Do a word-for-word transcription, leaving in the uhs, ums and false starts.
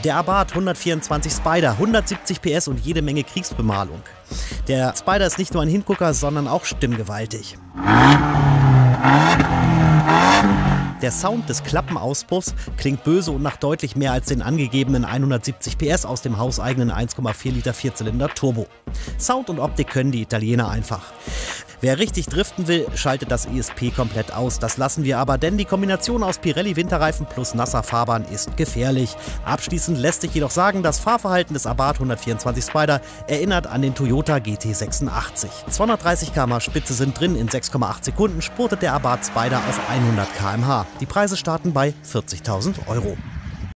Der Abarth hundertvierundzwanzig Spider, hundertsiebzig P S und jede Menge Kriegsbemalung. Der Spider ist nicht nur ein Hingucker, sondern auch stimmgewaltig. Der Sound des Klappenauspuffs klingt böse und nach deutlich mehr als den angegebenen hundertsiebzig P S aus dem hauseigenen eins Komma vier Liter Vierzylinder Turbo. Sound und Optik können die Italiener einfach. Wer richtig driften will, schaltet das E S P komplett aus. Das lassen wir aber, denn die Kombination aus Pirelli-Winterreifen plus nasser Fahrbahn ist gefährlich. Abschließend lässt sich jedoch sagen, das Fahrverhalten des Abarth hundertvierundzwanzig Spider erinnert an den Toyota G T sechsundachtzig. zweihundertdreißig Kilometer pro Stunde Spitze sind drin, in sechs Komma acht Sekunden spurtet der Abarth Spider auf hundert Kilometer pro Stunde. Die Preise starten bei vierzigtausend Euro.